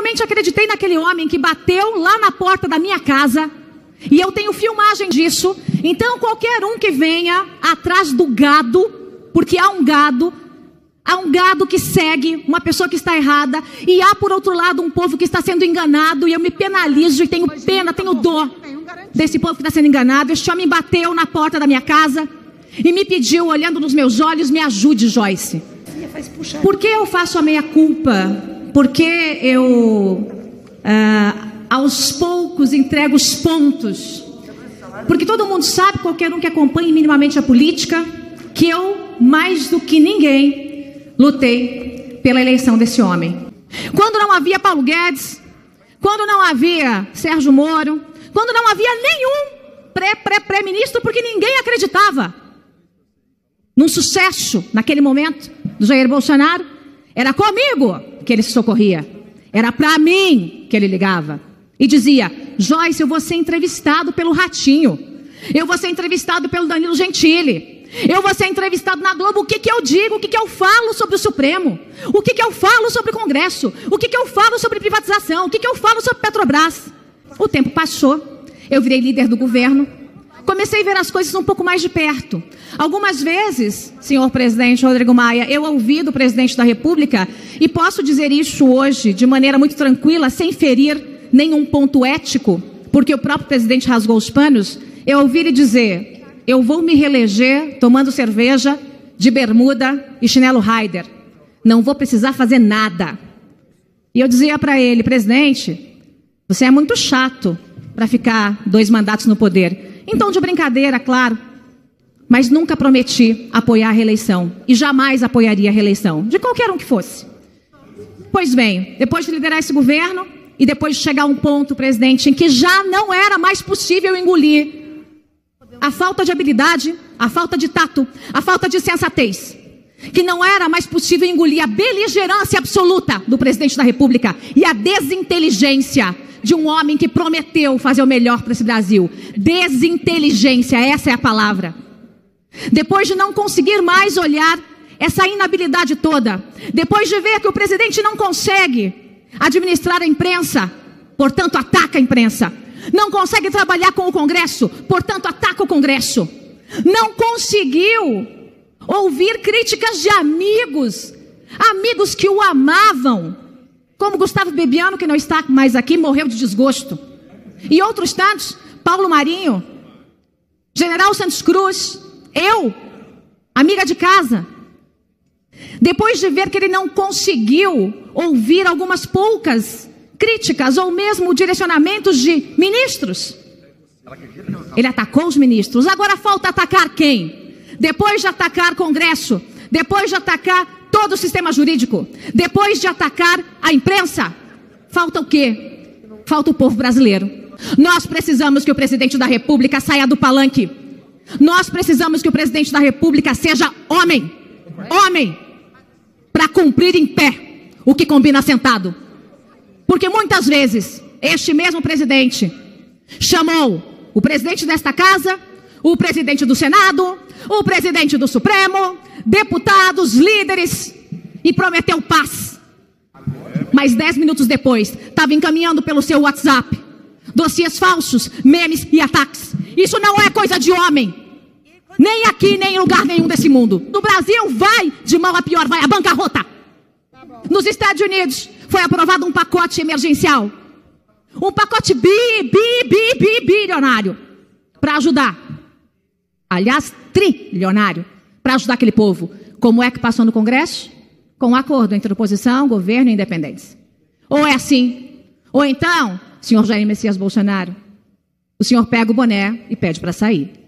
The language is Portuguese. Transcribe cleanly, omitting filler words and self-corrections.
realmente acreditei naquele homem que bateu lá na porta da minha casa, e eu tenho filmagem disso. Então qualquer um que venha atrás do gado, porque há um gado que segue uma pessoa que está errada, e há por outro lado um povo que está sendo enganado, e eu me penalizo e tenho pena, tenho dó desse povo que está sendo enganado. Este homem bateu na porta da minha casa e me pediu, olhando nos meus olhos: me ajude, Joyce. Por que eu faço a meia-culpa? Porque eu aos poucos entrego os pontos. Porque todo mundo sabe, qualquer um que acompanhe minimamente a política, que eu, mais do que ninguém, lutei pela eleição desse homem. Quando não havia Paulo Guedes, quando não havia Sérgio Moro, quando não havia nenhum pré-ministro, porque ninguém acreditava num sucesso naquele momento do Jair Bolsonaro, era comigo que ele se socorria, era para mim que ele ligava e dizia: Joyce, eu vou ser entrevistado pelo Ratinho, eu vou ser entrevistado pelo Danilo Gentili, eu vou ser entrevistado na Globo. O que eu digo, o que eu falo sobre o Supremo, o que eu falo sobre o Congresso, o que eu falo sobre privatização, o que eu falo sobre Petrobras. O tempo passou, eu virei líder do governo, comecei a ver as coisas um pouco mais de perto. Algumas vezes, senhor presidente Rodrigo Maia, eu ouvi do presidente da República, e posso dizer isso hoje de maneira muito tranquila, sem ferir nenhum ponto ético, porque o próprio presidente rasgou os panos. Eu ouvi ele dizer: eu vou me reeleger tomando cerveja de bermuda e chinelo Raider, não vou precisar fazer nada. E eu dizia para ele: presidente, você é muito chato para ficar 2 mandatos no poder. Então, de brincadeira, claro, mas nunca prometi apoiar a reeleição, e jamais apoiaria a reeleição, de qualquer um que fosse. Pois bem, depois de liderar esse governo, e depois de chegar a um ponto, presidente, em que já não era mais possível engolir a falta de habilidade, a falta de tato, a falta de sensatez, que não era mais possível engolir a beligerância absoluta do presidente da República e a desinteligência de um homem que prometeu fazer o melhor para esse Brasil. Desinteligência, essa é a palavra. Depois de não conseguir mais olhar essa inabilidade toda, depois de ver que o presidente não consegue administrar a imprensa, portanto ataca a imprensa, não consegue trabalhar com o Congresso, portanto ataca o Congresso, não conseguiu ouvir críticas de amigos que o amavam, como Gustavo Bebiano, que não está mais aqui, morreu de desgosto, e outros tantos, Paulo Marinho, General Santos Cruz, eu, amiga de casa. Depois de ver que ele não conseguiu ouvir algumas poucas críticas ou mesmo direcionamentos de ministros, ele atacou os ministros. Agora falta atacar quem? Depois de atacar Congresso, depois de atacar todo o sistema jurídico, depois de atacar a imprensa, falta o quê? Falta o povo brasileiro. Nós precisamos que o presidente da República saia do palanque. Nós precisamos que o presidente da República seja homem, para cumprir em pé o que combina sentado. Porque muitas vezes este mesmo presidente chamou o presidente desta casa, o presidente do Senado, o presidente do Supremo, deputados, líderes, e prometeu paz. Mas 10 minutos depois, estava encaminhando pelo seu WhatsApp dossiês falsos, memes e ataques. Isso não é coisa de homem. Nem aqui, nem em lugar nenhum desse mundo. No Brasil, vai de mal a pior, vai à bancarrota. Nos Estados Unidos, foi aprovado um pacote emergencial. Um pacote bilionário para ajudar. Aliás, trilionário, para ajudar aquele povo. Como é que passou no Congresso? Com um acordo entre oposição, governo e independentes. Ou é assim, ou então, senhor Jair Messias Bolsonaro, o senhor pega o boné e pede para sair.